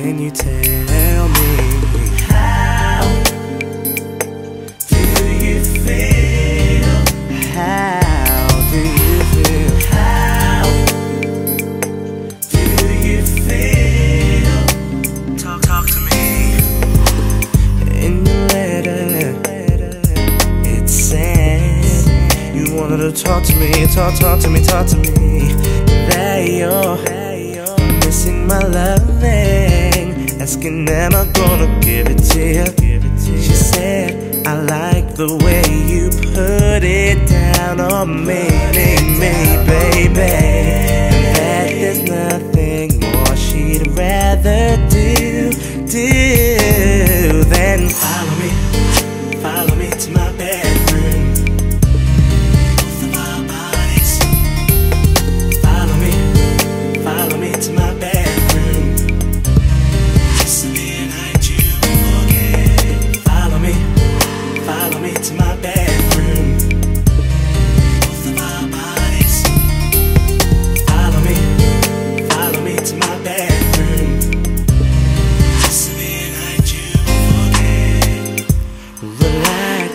Can you tell me, how do you feel? How do you feel? How do you feel? Talk to me. In your letter, it said you wanted to talk to me, talk to me, that you're missing my loving, asking am I gonna give it to you. She said I like the way you put it down on me, baby, and that there's nothing more she'd rather do than follow me to my bedroom. Both of our bodies. Follow me to my bedroom. Just me and hide you forget. Follow me to my bedroom. Both of our bodies. Follow me to my bedroom. Just me and hide you forget. Relax,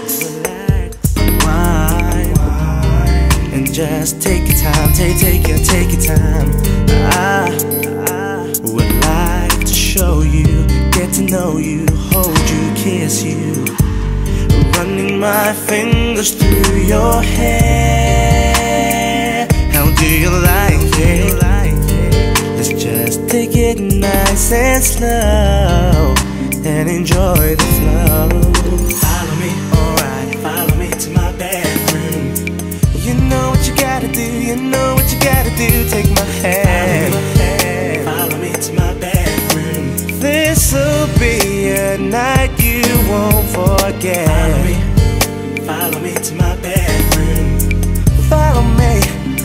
unwind, and just take your time, take your time. I would like to show you, get to know you, hold you, kiss you, running my fingers through your hair. How do you like it? Let's just take it nice and slow and enjoy the flow. Follow me, alright, follow me to my bedroom. You know what you gotta do, you know what you gotta do. Take my hand, follow me to my bedroom. This'll be a night you won't forget. Follow me to my bedroom. Follow me,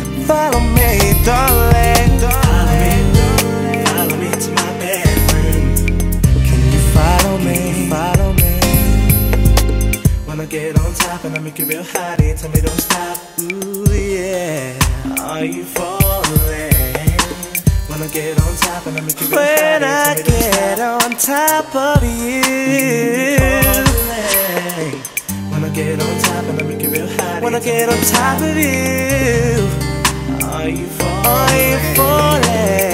darling. Follow me to my bedroom. Can you follow me? When I get on top and I make you real hot, and tell me don't stop. Ooh yeah, are you falling? When I get on top and I make you real hot, when I get on top of you. When I get on top and I make you real hot, when I get on top of you. Are you falling?